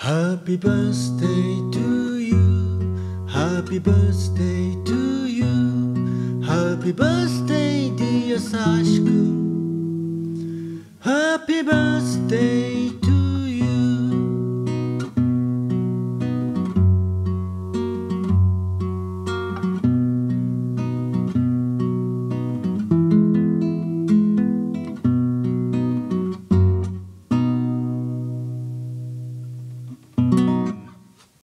Happy birthday to you, Happy birthday to you, Happy birthday dear 佐橋くん Happy birthday to